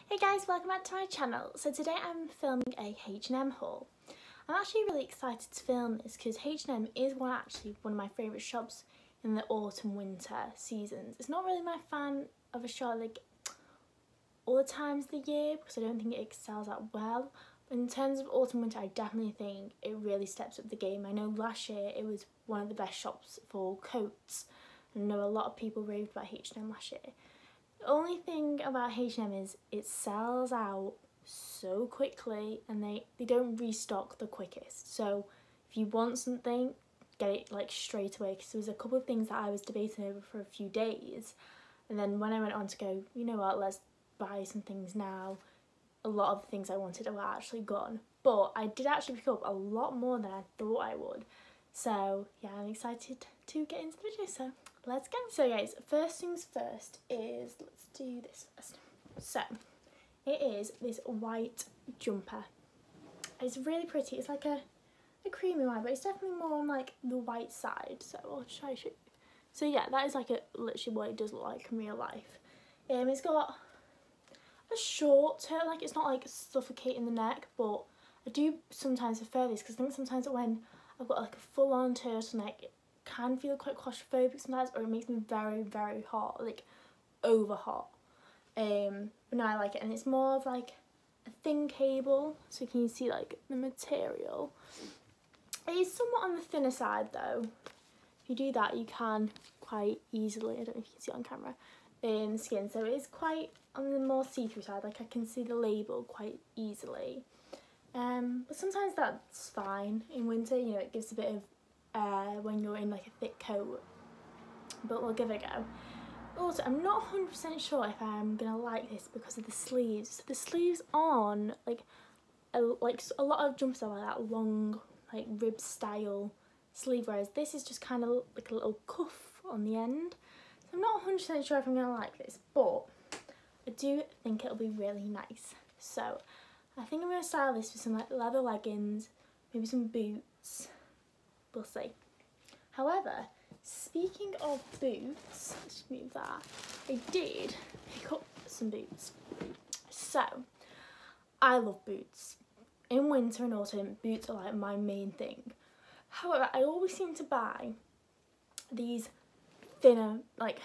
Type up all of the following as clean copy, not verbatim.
Hey guys, welcome back to my channel. So today I'm filming a H&M haul. I'm actually really excited to film this because H&M is one of my favourite shops in the autumn winter seasons. It's not really my fan of a shop like all the times of the year because I don't think it excels that well. But in terms of autumn winter, I definitely think it really steps up the game. I know last year it was one of the best shops for coats. I know a lot of people raved about H&M last year. The only thing about H&M is it sells out so quickly and they don't restock the quickest. So if you want something, get it like straight away, because there was a couple of things that I was debating over for a few days, and then when I went on to go, you know what, let's buy some things now, a lot of the things I wanted were actually gone. But I did actually pick up a lot more than I thought I would. So yeah, I'm excited to get into the video, so let's go. So guys, first things first is, let's do this first. So it is this white jumper. It's really pretty. It's like a creamy white, but it's definitely more on like the white side. So I'll try to show you. So yeah, that is like literally what it does look like in real life. It's got a short turn, like it's not like suffocating the neck, but I do sometimes prefer this because I think sometimes when I've got like a full-on turtleneck, it can feel quite claustrophobic sometimes, or it makes me very, very hot, like over hot. But no, I like it, and it's more of like a thin cable, so you can see like the material. It is somewhat on the thinner side though. If you do that, you can quite easily, I don't know if you can see it on camera, skin, so it is quite on the more see-through side, like I can see the label quite easily. But sometimes that's fine in winter, you know, it gives a bit of air when you're in like a thick coat, but we'll give it a go. Also, I'm not 100% sure if I'm gonna like this because of the sleeves. The sleeves on like a lot of jumpers are like that long, like rib style sleeve, whereas this is just kind of like a little cuff on the end. So I'm not 100% sure if I'm gonna like this, but I do think it'll be really nice. So I think I'm gonna style this with some like leather leggings, maybe some boots. We'll see. However, speaking of boots, let's move that. I did pick up some boots. So I love boots. In winter and autumn, boots are like my main thing. However, I always seem to buy these thinner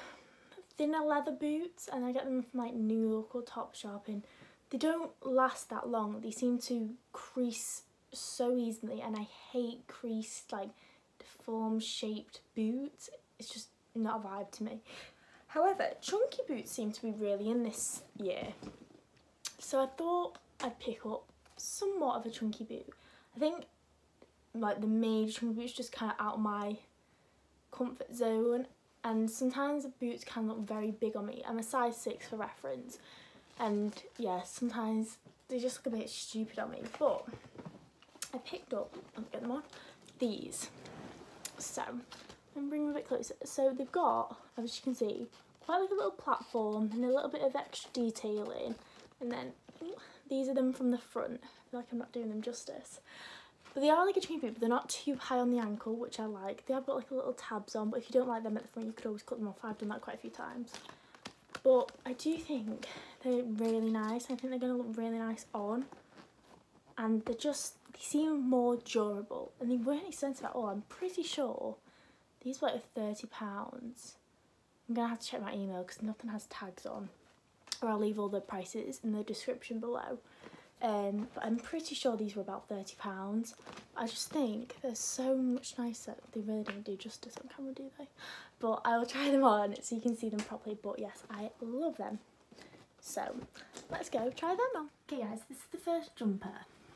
leather boots, and I get them from like New Look or Topshop, and they don't last that long. They seem to crease so easily, and I hate creased, like deformed shaped boots. It's just not a vibe to me. However, chunky boots seem to be really in this year, so I thought I'd pick up somewhat of a chunky boot. I think like the major chunky boots just kind of out of my comfort zone, and sometimes boots can look very big on me. I'm a size 6 for reference, and yeah, sometimes they just look a bit stupid on me, but I picked up, I'll get them on, these. So I'm bringing them a bit closer. So they've got, as you can see, quite like a little platform and a little bit of extra detailing, and then these are them from the front. I feel like I'm not doing them justice. But they are like a chunky boot, but they're not too high on the ankle, which I like. They have got like a little tabs on, but if you don't like them at the front, you could always cut them off. I've done that quite a few times. But I do think they're really nice. I think they're going to look really nice on. And they seem more durable. And they weren't expensive at all. I'm pretty sure these were like £30. I'm going to have to check my email because nothing has tags on. Or I'll leave all the prices in the description below. But I'm pretty sure these were about £30. I just think they're so much nicer. They really don't do justice on camera, do they? But I will try them on so you can see them properly. But yes, I love them. So let's go try them on. Okay guys, this is the first jumper.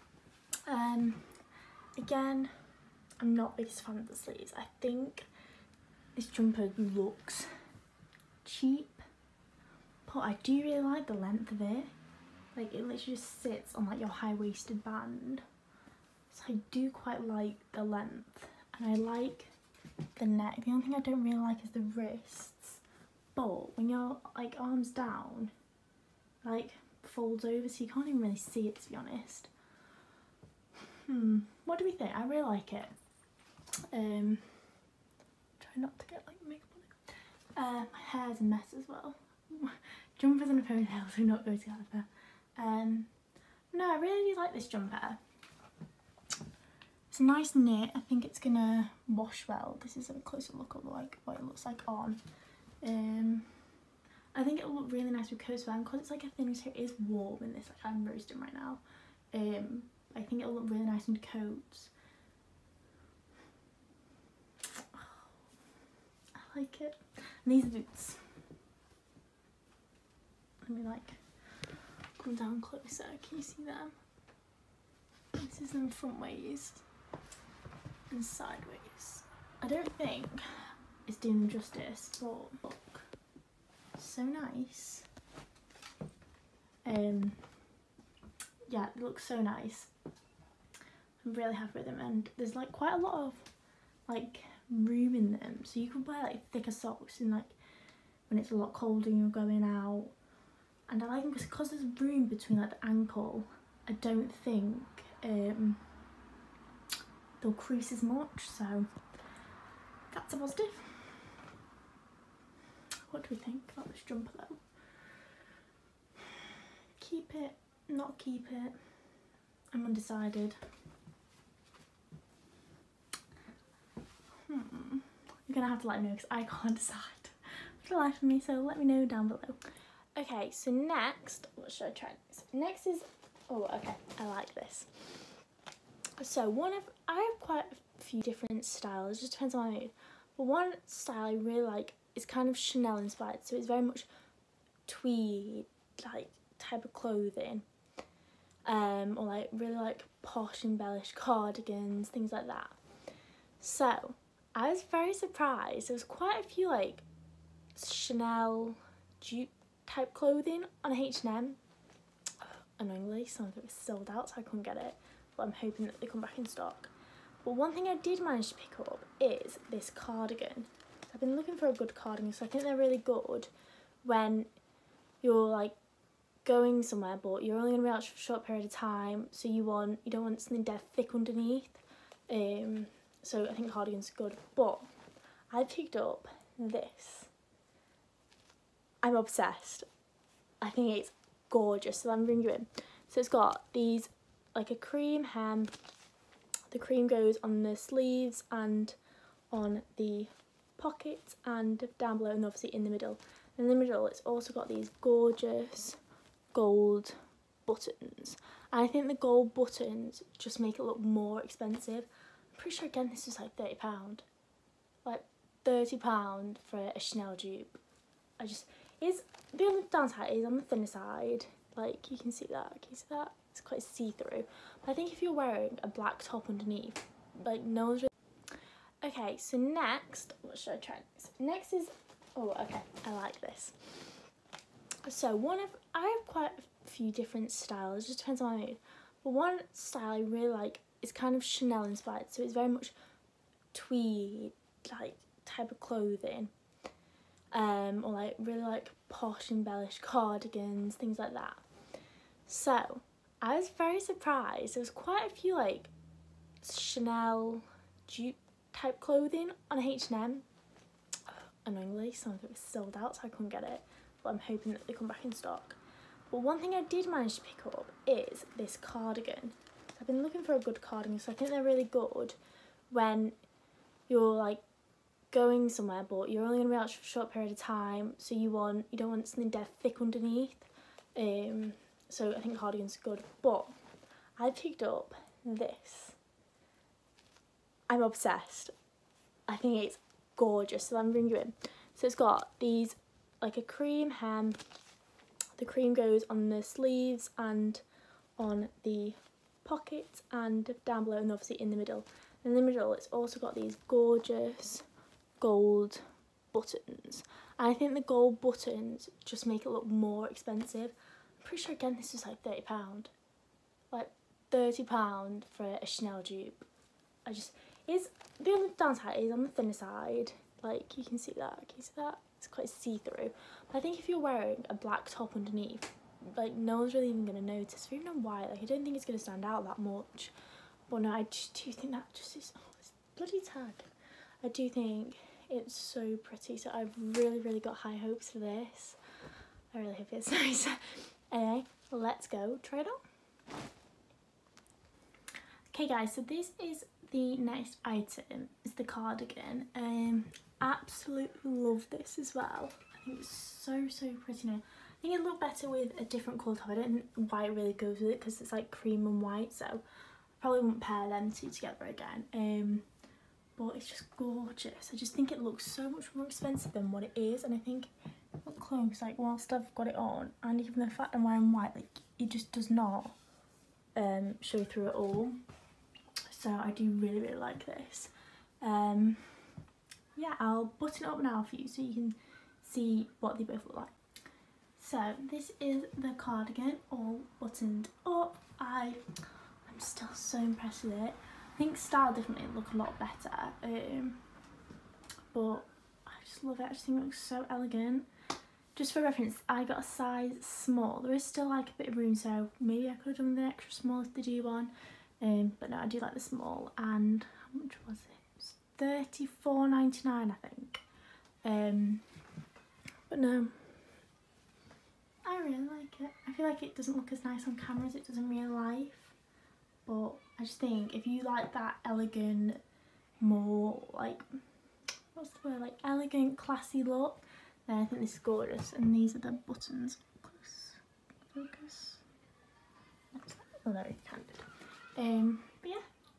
Again, I'm not the biggest fan of the sleeves. I think this jumper looks cheap, but I do really like the length of it. Like it literally just sits on like your high-waisted band, so I do quite like the length, and I like the neck. The only thing I don't really like is the wrists, but when you're like arms down, like folds over, so you can't even really see it, to be honest. What do we think? I really like it. Try not to get like makeup on it. My hair's a mess as well. Jumpers and a ponytail do not go together. No, I really do like this jumper. It's a nice knit. I think it's gonna wash well. This is a closer look at like what it looks like on. I think it'll look really nice with coats, but because it's like a thin material, it is warm in this. Like I'm roasting right now. I think it'll look really nice in coats. I like it. And these boots. Let me like come down closer. Can you see them? This is them front ways and sideways. I don't think it's doing them justice, but look, so nice. Yeah, it looks so nice. I'm really happy with them, and there's like quite a lot of like room in them, so you can wear like thicker socks in like when it's a lot colder and you're going out. And I like them because there's room between like the ankle. I don't think they'll crease as much, so that's a positive. What do we think about this jumper though? Keep it, not keep it. I'm undecided. You're gonna have to let me know because I can't decide for the life of me, so let me know down below. Okay, so next, what should I try next? Next is, oh okay, I like this. So I have quite a few different styles, it just depends on my mood. But one style I really like is kind of Chanel inspired, so it's very much tweed, like type of clothing. Or like really like posh embellished cardigans, things like that. So I was very surprised. There was quite a few like Chanel dupe type clothing on H&M. Annoyingly, some of it was sold out, so I couldn't get it. But I'm hoping that they come back in stock. But one thing I did manage to pick up is this cardigan. I've been looking for a good cardigan, so I think they're really good when you're like going somewhere, but you're only going to be out for a short period of time, so you don't want something dead thick underneath. So I think cardigans are good. But I picked up this. I'm obsessed. I think it's gorgeous, so let me bring you in. So it's got these like a cream hem. The cream goes on the sleeves and on the pockets and down below, and obviously in the middle. In the middle it's also got these gorgeous gold buttons. And I think the gold buttons just make it look more expensive. I'm pretty sure again this was like £30. Like £30 for a Chanel dupe. The only downside is on the thinner side. Like you can see that, can you see that? It's quite see-through. But I think if you're wearing a black top underneath, like no one's really... Okay, so next, what should I try next? Next is, oh okay, I like this. So I have quite a few different styles, it just depends on my mood. But one style I really like is kind of Chanel inspired, so it's very much tweed, like type of clothing. Or like really like posh embellished cardigans, things like that. So I was very surprised. There was quite a few like Chanel dupe type clothing on H&M. Annoyingly, some of it was sold out, so I couldn't get it. But I'm hoping that they come back in stock. But one thing I did manage to pick up is this cardigan. I've been looking for a good cardigan, so I think they're really good when you're like going somewhere, but you're only going to be out for a short period of time, so you don't want something dead thick underneath. So I think cardigans are good. But I picked up this. I'm obsessed. I think it's gorgeous, so let me bring you in. So it's got these like a cream hem. The cream goes on the sleeves and on the pockets and down below, and obviously in the middle. In the middle it's also got these gorgeous gold buttons. And I think the gold buttons just make it look more expensive. I'm pretty sure again this was like £30. Like £30 for a Chanel dupe. The only downside is on the thinner side. Like you can see that, can you see that? It's quite see-through. But I think if you're wearing a black top underneath, like no one's really even going to notice. For even on white, like I don't think it's going to stand out that much. But no, I do think that just is, oh, this bloody tag. I do think it's so pretty, so I've really got high hopes for this. I really hope it's nice. Anyway, let's go try it on. Okay guys, so this is the next item. It's the cardigan. Absolutely love this as well. I think it's so pretty now. I think it'd look better with a different colour top. I don't think white really goes with it because it's like cream and white, so I probably wouldn't pair them two together again. But it's just gorgeous. I just think it looks so much more expensive than what it is, and I think look close, like whilst I've got it on, and even the fact I'm wearing white, like it just does not show through at all. So I do really like this. Yeah, I'll button it up now for you so you can see what they both look like. So this is the cardigan all buttoned up. I'm still so impressed with it. I think style definitely look a lot better, but I just love it. I just think it looks so elegant. Just for reference, I got a size small. There is still like a bit of room, so maybe I could have done with an extra small if they do one. But no, I do like the small. And how much was it? It was $34.99, I think. But no, I really like it. I feel like it doesn't look as nice on camera as it does in real life. But I just think if you like that elegant, more like, what's the word, like elegant, classy look, then I think this is gorgeous. And these are the buttons. Close focus. Oh, there it's handed. But yeah.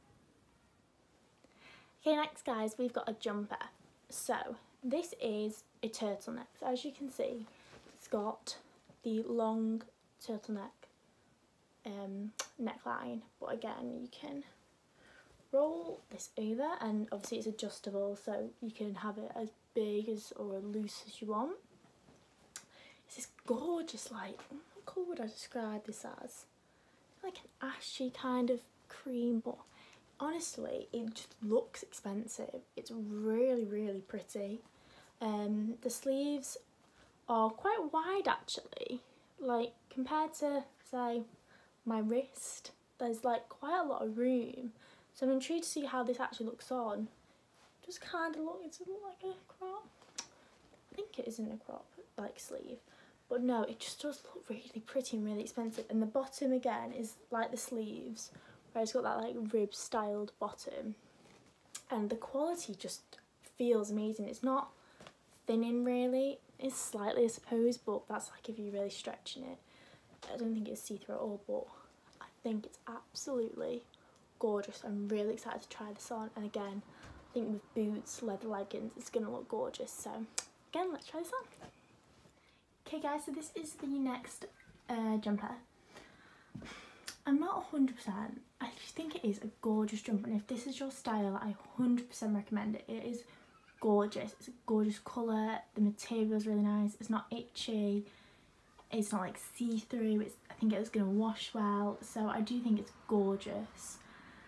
Okay, next guys, we've got a jumper. So this is a turtleneck. So as you can see, it's got the long turtleneck neckline, but again you can roll this over, and obviously it's adjustable, so you can have it as big as or as loose as you want. It's this gorgeous, like, what colour would I describe this as? Like an ashy kind of cream, but honestly it just looks expensive. It's really pretty. The sleeves are quite wide actually, like compared to say my wrist, there's like quite a lot of room, so I'm intrigued to see how this actually looks on. Just kind of look, it's like a crop. I think it isn't a crop like sleeve, but no, it just does look really pretty and really expensive. And the bottom again is like the sleeves, where it's got that like rib styled bottom, and the quality just feels amazing. It's not thinning really, it's slightly I suppose, but that's like if you're really stretching it. I don't think it's see-through at all, but I think it's absolutely gorgeous. I'm really excited to try this on, and again, I think with boots, leather leggings, it's going to look gorgeous. So again, let's try this on. Okay guys, so this is the next jumper. I'm not 100%, I just think it is a gorgeous jumper, and if this is your style, I 100% recommend it. It is gorgeous, it's a gorgeous colour, the material is really nice, it's not itchy, it's not like see-through, I think it's going to wash well, so I do think it's gorgeous.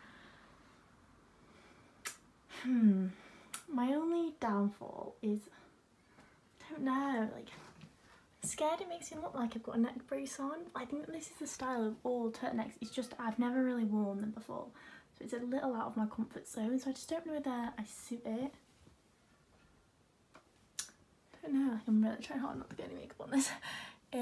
My only downfall is, I don't know, like, I'm scared it makes me look like I've got a neck brace on. I think this is the style of all turtlenecks, it's just I've never really worn them before, so it's a little out of my comfort zone, so I just don't know whether I suit it. I don't know, like I'm really trying hard not to get any makeup on this. I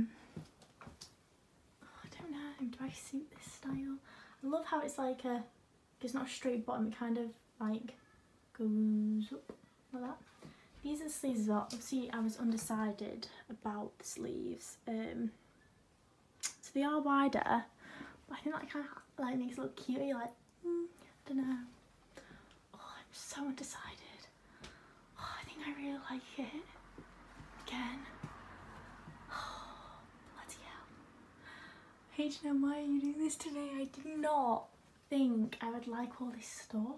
don't know, do I suit this style? I love how it's like it's not a straight bottom, it kind of like goes up like that. These are the sleeves as well. Obviously I was undecided about the sleeves, so they are wider, but I think that kind of like makes it look cute. You're like, I don't know. Oh, I'm so undecided. Oh, I think I really like it. Again. H&M, why are you doing this to me? I did not think I would like all this stuff.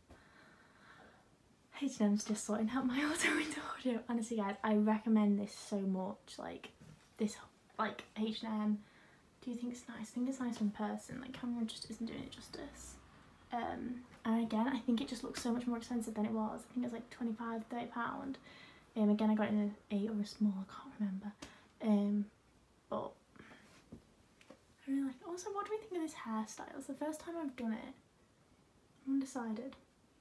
H&M's just sorting out my auto-window audio. Honestly guys, I recommend this so much. Like this, like H&M, do you think it's nice? I think it's nice in person. Like camera just isn't doing it justice. And again, I think it just looks so much more expensive than it was. I think it was like £25–30. Again, I got it in an 8 or a small, I can't remember. But I really like it. Also, what do we think of this hairstyle? It's the first time I've done it. I'm undecided.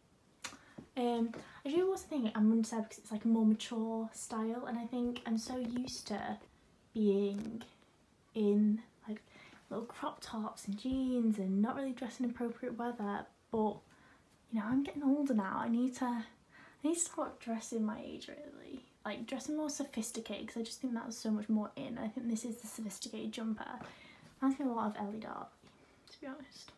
I do also think I'm undecided because it's like a more mature style, and I think I'm so used to being in like little crop tops and jeans and not really dressing in appropriate weather. But you know, I'm getting older now. I need to start dressing my age really, like dressing more sophisticated, because I just think that's so much more in. I think this is the sophisticated jumper. Reminds me a lot of Ellie Darby, to be honest.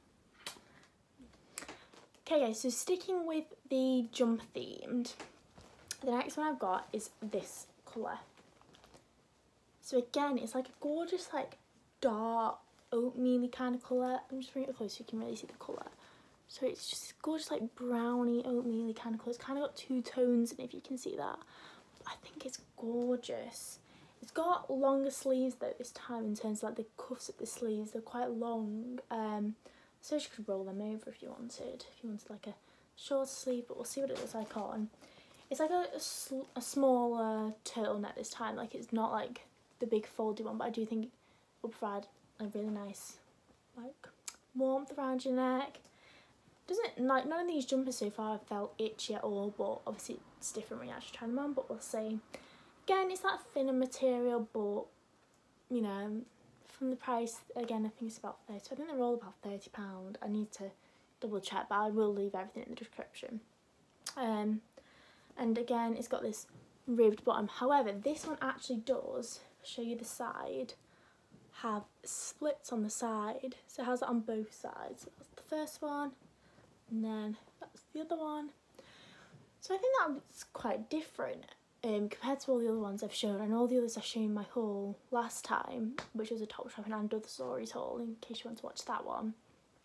Okay guys, so sticking with the jumper themed, the next one I've got is this colour. So again, it's like a gorgeous like dark oatmeal kind of colour. I'm just bringing it close so you can really see the colour. So it's just gorgeous like browny oatmeal kind of colour. It's kind of got two tones in it, if you can see that. But I think it's gorgeous. It's got longer sleeves though this time, in terms of like the cuffs at the sleeves. They're quite long. So you could roll them over if you wanted. If you wanted like a short sleeve, but we'll see what it looks like on. It's like a smaller turtleneck this time. Like it's not like the big foldy one, but I do think it will provide a really nice like warmth around your neck. Doesn't, like, none of these jumpers so far have felt itchy at all, but obviously it's different when you actually try them on, but we'll see. Again, it's that thinner material, but you know, from the price, again, I think it's about 30. I think they're all about £30. I need to double check, but I will leave everything in the description. And again, it's got this ribbed bottom. However, this one actually does, show you the side, have splits on the side. So it has it on both sides. So that's the first one, and then that's the other one. So I think that's quite different compared to all the other ones I've shown, and all the others I showed in my haul last time, which was a Topshop and Other Stories haul, in case you want to watch that one.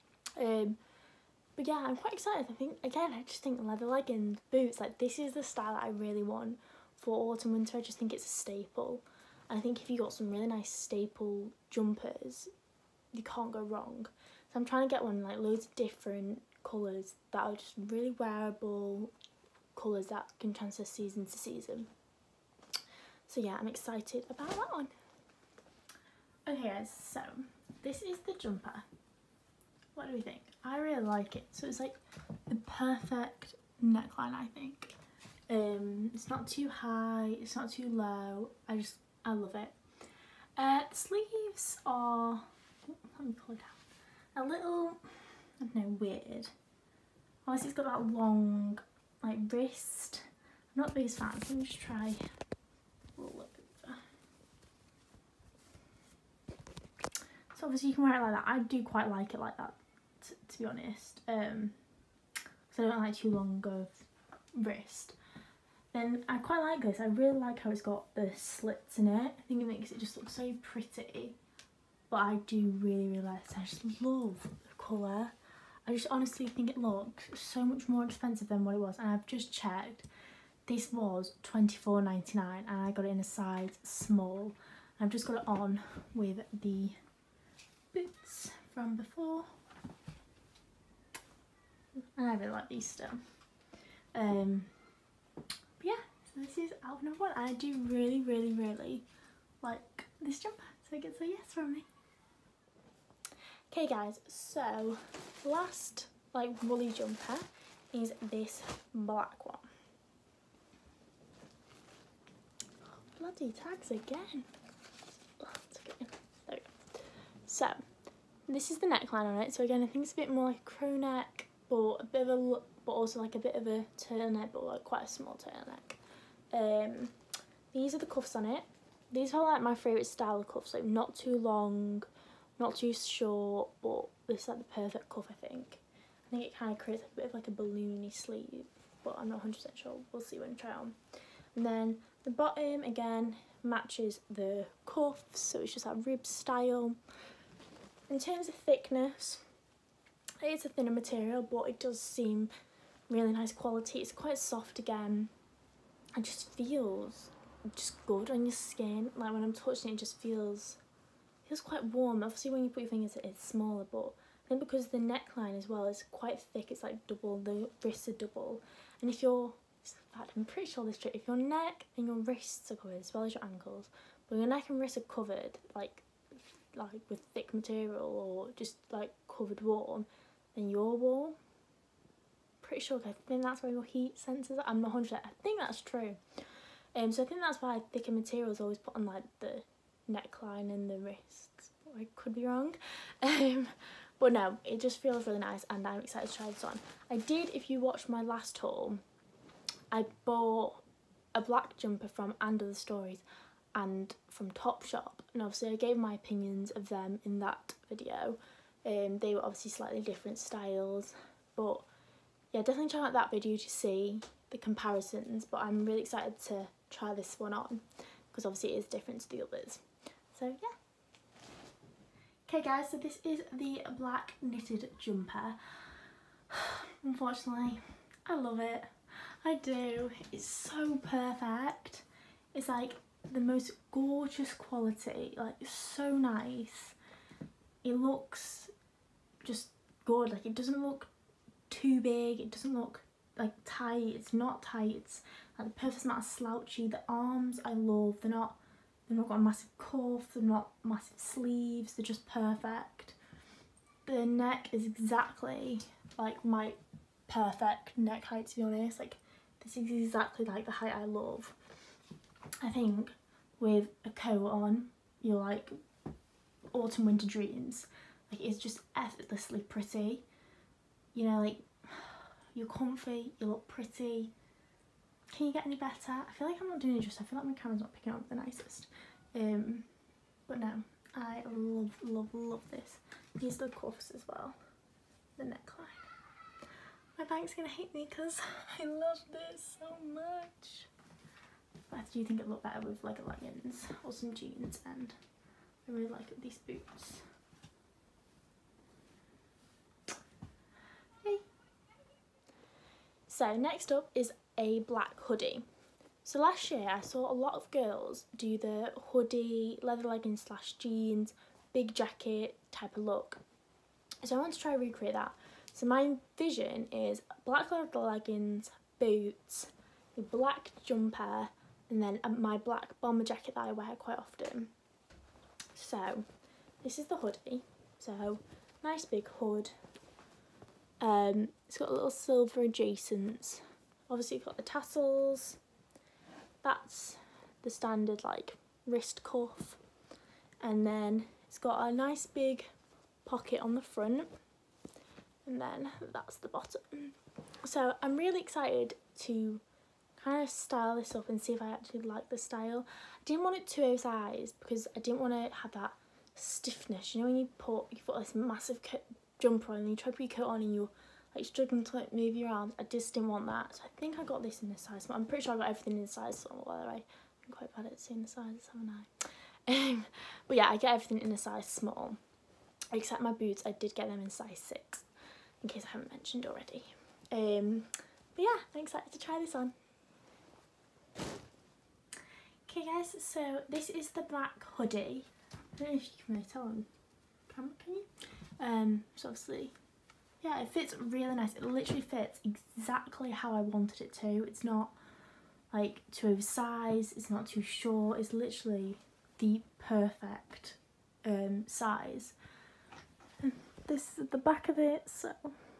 But yeah, I'm quite excited. I think, again, I just think leather leggings, boots, like this is the style that I really want for autumn winter. I just think it's a staple. And I think if you got some really nice staple jumpers, you can't go wrong. So I'm trying to get one like loads of different colours that are just really wearable colours that can transfer season to season. So yeah, I'm excited about that one. Okay guys, so this is the jumper. What do we think? I really like it. So it's like the perfect neckline, I think. It's not too high, it's not too low. I love it. The sleeves are, let me pull it out, a little, I don't know, weird. Obviously it's got that long like wrist. I'm not the biggest fan, so let me just try roll it over. So obviously you can wear it like that. I do quite like it like that, to be honest. So I don't like too long of wrist. Then I quite like this. I really like how it's got the slits in it. I think it makes it just look so pretty. But I do really like this. I just love the colour. I just honestly think it looks so much more expensive than what it was. And I've just checked. This was £24.99 and I got it in a size small. I've just got it on with the boots from before. And I really like these still. But yeah, so this is out number one. I do really like this jumper, so it gets a yes from me. Okay guys, so last like woolly jumper is this black one. Bloody tags again. There we go. So this is the neckline on it. So again, I think it's a bit more like a crow neck, but a bit of a, but also like a bit of a turtleneck, but like quite a small turtleneck. These are the cuffs on it. These are like my favourite style of cuffs, like not too long, not too short, but this is like the perfect cuff, I think. I think it kind of creates like a bit of like a balloony sleeve, but I'm not 100% sure. We'll see when I try on. And then the bottom, again, matches the cuffs, so it's just that rib style. In terms of thickness, it's a thinner material, but it does seem really nice quality. It's quite soft again. It just feels just good on your skin. Like when I'm touching it, it just feels quite warm. Obviously when you put your fingers in it, it's smaller, but I think because the neckline as well is quite thick, it's like double, the wrists are double. And if you're, in fact, I'm pretty sure this trick, if your neck and your wrists are covered as well as your ankles, but your neck and wrists are covered like with thick material or just like covered warm, then you're warm. Pretty sure, I think that's where your heat sensors are. I'm not 100%, I think that's true. So I think that's why thicker materials always put on like the neckline and the wrists. I could be wrong. But no, it just feels really nice and I'm excited to try this on. I did, if you watched my last haul, I bought a black jumper from And Other Stories and from Topshop, and obviously I gave my opinions of them in that video. They were obviously slightly different styles, but yeah, definitely check out that video to see the comparisons, but I'm really excited to try this one on because obviously it is different to the others. So yeah. Okay guys, so this is the black knitted jumper. Unfortunately, I love it. I do. It's so perfect. It's like the most gorgeous quality, like it's so nice. It looks just good, like it doesn't look too big, it doesn't look like tight, it's not tight, it's like the perfect amount of slouchy. The arms I love, they've not got a massive cuff, they're not massive sleeves, they're just perfect. The neck is exactly like my perfect neck height, to be honest. Like this is exactly like the height I love. I think with a coat on, you're like autumn winter dreams. Like it's just effortlessly pretty. You know, like you're comfy, you look pretty. Can you get any better? I feel like I'm not doing it justice. I feel like my camera's not picking up the nicest. But no, I love this. These are the cuffs as well. The neckline. My bank's gonna hate me because I love this so much. But I do think it looked better with like leggings or some jeans, and I really like these boots. Okay. So next up is a black hoodie. So last year I saw a lot of girls do the hoodie, leather leggings / jeans, big jacket type of look. So I want to try and recreate that. So my vision is black leather leggings, boots, a black jumper, and then my black bomber jacket that I wear quite often. So this is the hoodie. So nice big hood. It's got a little silver adjacents. Obviously you've got the tassels. That's the standard like wrist cuff, and then it's got a nice big pocket on the front, and then that's the bottom. So I'm really excited to kind of style this up and see if I actually like the style. I didn't want it too oversized because I didn't want to have that stiffness, you know, when you've got this massive jumper on and you try to put your coat on and you're like struggling to like move your arms. I just didn't want that, so I think I got this in a size small. I'm pretty sure I got everything in a size small, by the way. I'm quite bad at seeing the sizes, haven't I? But yeah, I get everything in a size small, except my boots. I did get them in size 6, in case I haven't mentioned already. But yeah, I'm excited to try this on. Okay guys, so this is the black hoodie. I don't know if you can really tell on camera, can you? So obviously, yeah, it fits really nice. It literally fits exactly how I wanted it to. It's not like too oversized, it's not too short, it's literally the perfect size. And this is the back of it, so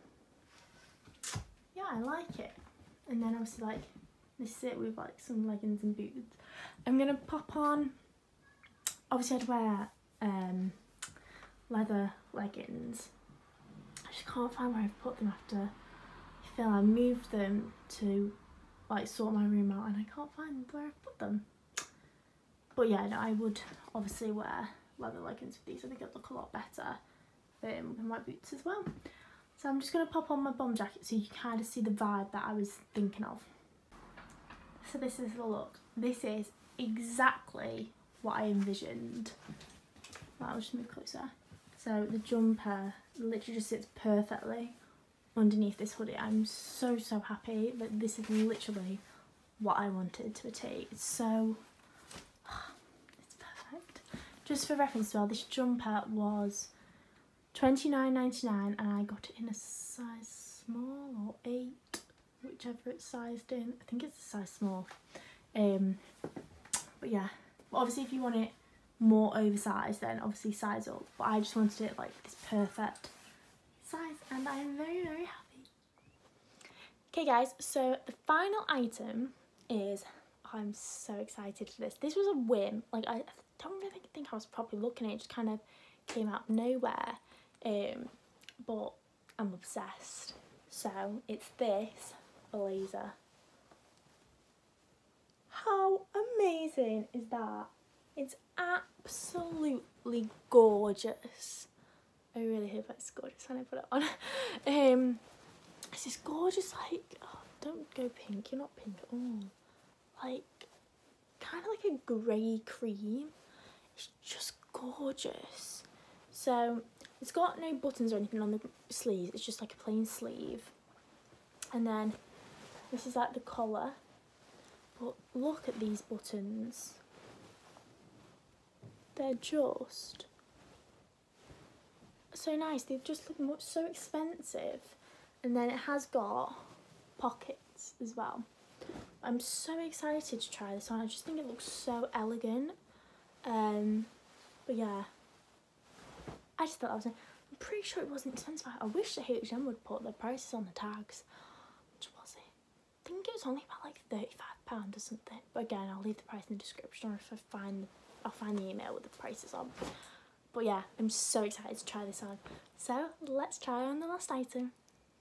yeah, I like it. And then obviously like this is it with like some leggings and boots. I'm gonna pop on, obviously I'd wear leather leggings. I just can't find where I've put them after I feel I moved them to like sort my room out, and I can't find where I've put them. But yeah, no, I would obviously wear leather leggings with these. I think it'd look a lot better with my boots as well. So I'm just going to pop on my bomb jacket so you can kind of see the vibe that I was thinking of. So this is the look. This is exactly what I envisioned. Well, I'll just move closer. So the jumper literally just sits perfectly underneath this hoodie. I'm so happy that this is literally what I wanted to a T. It's so, it's perfect. Just for reference as well, this jumper was $29.99 and I got it in a size small or 8, whichever it's sized in. I think it's a size small. But yeah, obviously if you want it more oversized, then obviously size up, but I just wanted it like this perfect size, and I am very happy. Okay guys, so the final item is, I'm so excited for this. This was a whim. Like I don't really think I was properly looking at it, just kind of came out of nowhere, but I'm obsessed. So it's this blazer. How amazing is that? It's absolutely gorgeous. I really hope it's gorgeous when I put it on. It's this gorgeous, like, oh, don't go pink, you're not pink at all. Like, kind of like a grey cream. It's just gorgeous. So it's got no buttons or anything on the sleeves, it's just like a plain sleeve. And then this is like the collar. But look at these buttons. They're just so nice. They just look so expensive. And then it has got pockets as well. I'm so excited to try this on. I just think it looks so elegant. But yeah, I just thought that was I'm pretty sure it wasn't expensive. I wish the H&M would put the prices on the tags. Which was it? I think it was only about like £35 or something. But again, I'll leave the price in the description, or if I'll find the email with the prices on. But yeah, I'm so excited to try this on. So let's try on the last item.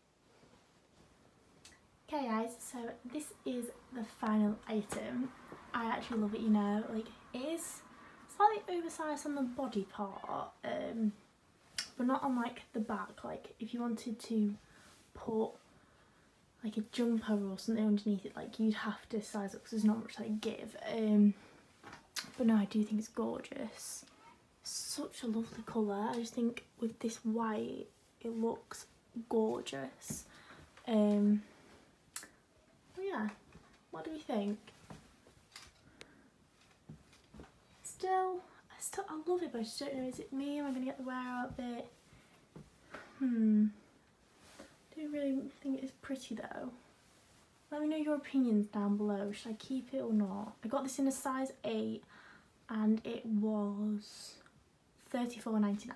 Okay guys, so this is the final item. I actually love it, you know, like it is slightly oversized on the body part, but not on like the back. Like if you wanted to put like a jumper or something underneath it, like you'd have to size up because there's not much like give. But no, I do think it's gorgeous. Such a lovely colour. I just think with this white, it looks gorgeous. Yeah, what do we think? I love it, but I just don't know, is it me? Am I going to get the wear out of it? I don't really think it's pretty though. Let me know your opinions down below. Should I keep it or not? I got this in a size 8 and it was $34.99.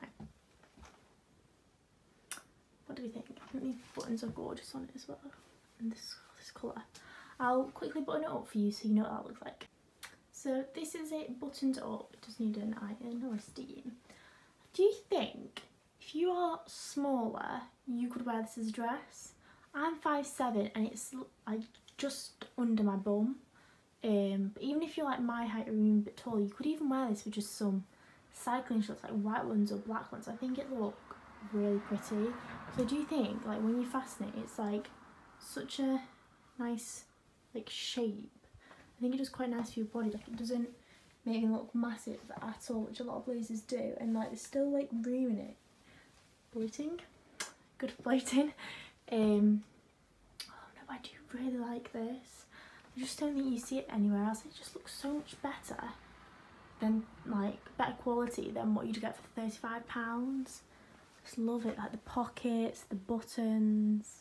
What do we think? I think these buttons are gorgeous on it as well. And this colour. I'll quickly button it up for you so you know what that looks like. So this is it buttoned up. It does need an iron or a steam. Do you think if you are smaller you could wear this as a dress? I'm 5'7" and it's like just under my bum. But even if you're like my height or even a bit taller, you could even wear this with just some cycling shorts, like white ones or black ones. I think it look really pretty. So do you think like when you fasten it, it's like such a nice like shape? I think it does quite nice for your body. Like it doesn't make it look massive at all, which a lot of blazers do, and like there's still like room in it. Bloating, good for bloating. Oh no, I do really like this. I just don't think you see it anywhere else. It just looks so much better than like better quality than what you'd get for £35. Just love it, like the pockets, the buttons.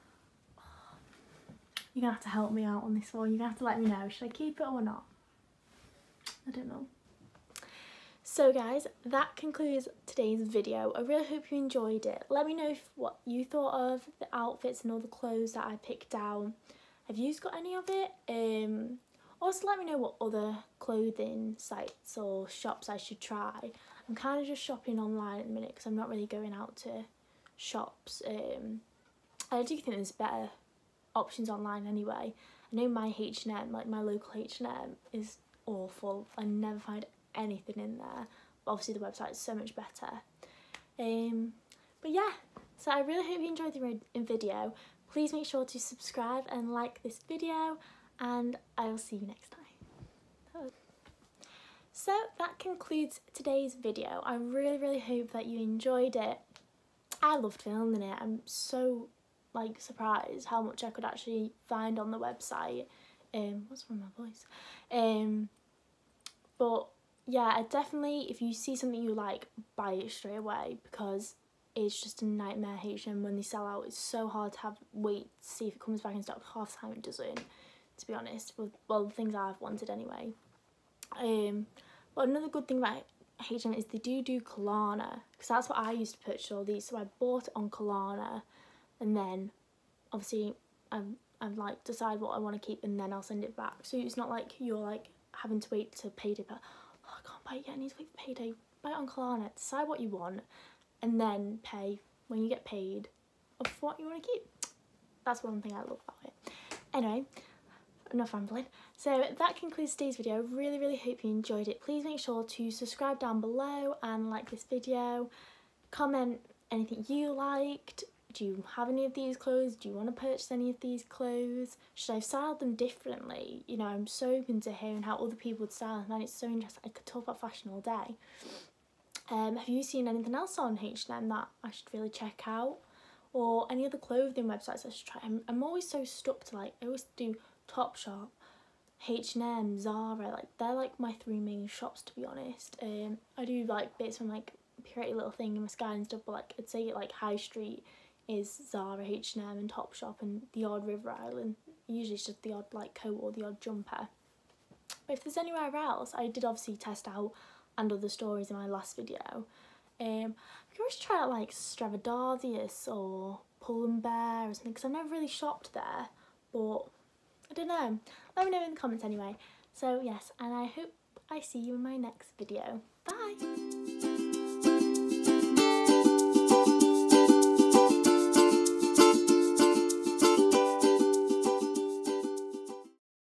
You're gonna have to help me out on this one. You're gonna have to let me know. Should I keep it or not? I don't know. So guys, that concludes today's video. I really hope you enjoyed it. Let me know what you thought of the outfits and all the clothes that I picked down. Have you got any of it? Also let me know what other clothing sites or shops I should try. I'm kind of just shopping online at the minute because I'm not really going out to shops. I do think there's better options online anyway. I know my H&M, like my local H&M, is awful. I never find anything in there, but obviously the website is so much better. But yeah, so I really hope you enjoyed the video. Please make sure to subscribe and like this video, and I will see you next time. So that concludes today's video. I really hope that you enjoyed it. I loved filming it. I'm so like surprised how much I could actually find on the website. What's wrong with my voice? But yeah, I definitely, if you see something you like, buy it straight away, because it's just a nightmare. H&M, when they sell out, it's so hard to wait to see if it comes back in stock. Half the time it doesn't, to be honest, with well, the things I've wanted anyway. But another good thing about H&M is they do Klarna, because that's what I used to purchase all these. So I bought it on Klarna, and then obviously I've like decide what I want to keep, and then I'll send it back. So it's not like you're like having to wait to payday, but oh, I can't buy it yet, I need to wait for payday, buy it on Klarna, decide what you want, and then pay when you get paid of what you want to keep. That's one thing I love about it. Anyway, enough rambling. So that concludes today's video. I really hope you enjoyed it. Please make sure to subscribe down below and like this video. Comment anything you liked. Do you have any of these clothes? Do you want to purchase any of these clothes? Should I have styled them differently? You know, I'm so open to hearing how other people would style them, and it's so interesting. I could talk about fashion all day. Have you seen anything else on H&M that I should really check out? Or any other clothing websites I should try? I'm always so stuck to, like, I always do Topshop, H&M, Zara, like they're like my 3 main shops, to be honest. I do like bits from like Pretty Little Thing in my Sky and stuff, but like I'd say like High Street is Zara, H&M and Topshop, and the odd River Island. Usually it's just the odd like coat or the odd jumper. But if there's anywhere else, I did obviously test out and other stories in my last video. I'm curious to try out like Stradivarius or Pull & Bear or something, because I've never really shopped there, but I don't know. Let me know in the comments anyway. So yes, and I hope I see you in my next video. Bye!